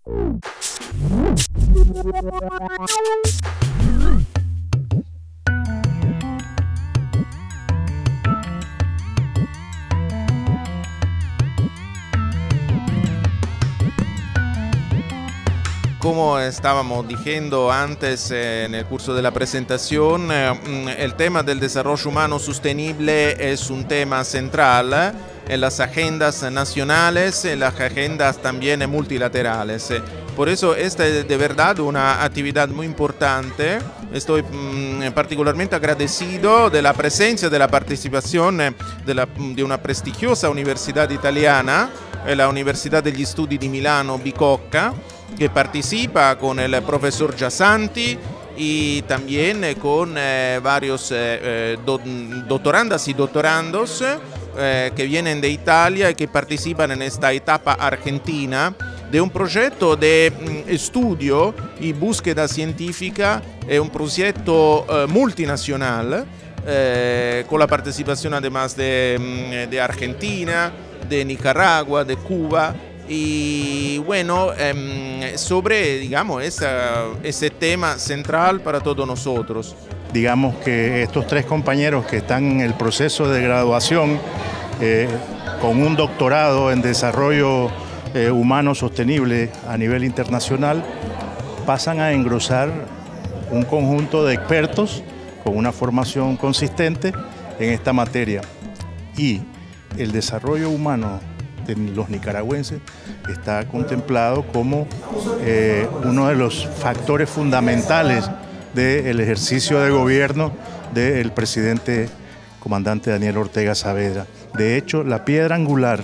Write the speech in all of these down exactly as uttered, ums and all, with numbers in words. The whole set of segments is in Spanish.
Como estábamos diciendo antes eh, en el curso de la presentación, eh, el tema del desarrollo humano sostenible es un tema central en las agendas nacionales, en las agendas también multilaterales. Por eso esta es de verdad una actividad muy importante. Estoy mmm, particularmente agradecido de la presencia, de la participación de, la, de una prestigiosa universidad italiana, la Universidad degli Studi di Milano Bicocca, que participa con el profesor Giasanti y también con eh, varios eh, do, doctorandas y doctorandos eh, que vienen de Italia y que participan en esta etapa argentina de un proyecto de mm, estudio y búsqueda científica, es un proyecto eh, multinacional eh, con la participación además de, de Argentina, de Nicaragua, de Cuba. Y bueno, eh, sobre, digamos, esa, ese tema central para todos nosotros. Digamos que estos tres compañeros que están en el proceso de graduación eh, con un doctorado en desarrollo eh, humano sostenible a nivel internacional pasan a engrosar un conjunto de expertos con una formación consistente en esta materia. Y el desarrollo humano de los nicaragüenses está contemplado como eh, uno de los factores fundamentales del ejercicio de gobierno del presidente comandante Daniel Ortega Saavedra. De hecho, la piedra angular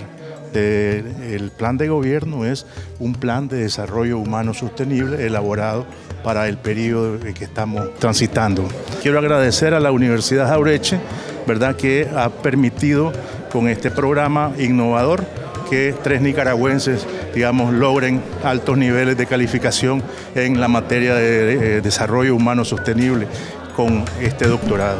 del plan de gobierno es un plan de desarrollo humano sostenible elaborado para el periodo que estamos transitando. Quiero agradecer a la Universidad Jauretche, ¿verdad?, que ha permitido con este programa innovador que tres nicaragüenses, digamos, logren altos niveles de calificación en la materia de, de desarrollo humano sostenible con este doctorado.